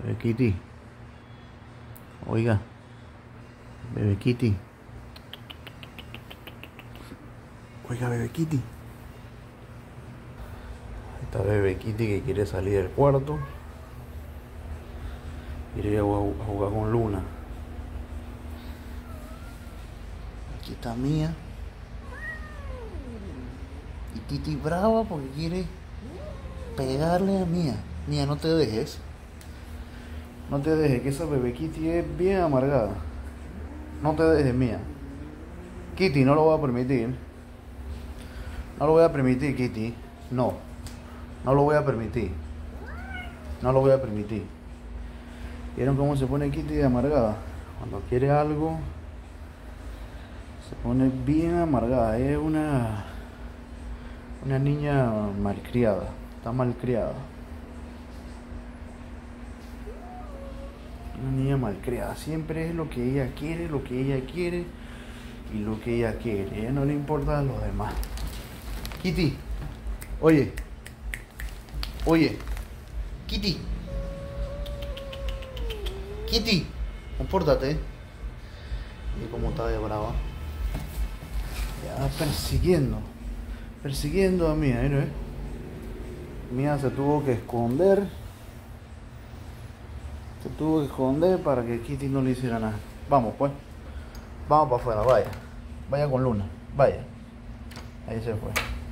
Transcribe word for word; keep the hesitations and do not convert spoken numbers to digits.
Bebé Kitty. Oiga. Bebé Kitty. Oiga, Bebé Kitty. Esta Bebé Kitty que quiere salir del cuarto. Quiere ir a jugar con Luna. Aquí está Mía. Y Kitty brava porque quiere pegarle a Mía. Mía, no te dejes. No te dejes, que esa Bebé Kitty es bien amargada. No te dejes, Mía. Kitty, no lo voy a permitir. No lo voy a permitir, Kitty. No. No lo voy a permitir. No lo voy a permitir. ¿Vieron cómo se pone Kitty de amargada? Cuando quiere algo, se pone bien amargada. Es una... Una niña malcriada. Está malcriada. Una niña malcriada. Siempre es lo que ella quiere, lo que ella quiere y lo que ella quiere. A ella no le importa a los demás. Kitty. Oye. Oye. Kitty. Kitty. Compórtate. Y cómo está de brava. Ya persiguiendo. Persiguiendo a Mía, ¿eh? Mía se tuvo que esconder. Se tuvo que esconder para que Kitty no le hiciera nada. Vamos, pues. Vamos para afuera, vaya. Vaya con Luna, vaya. Ahí se fue.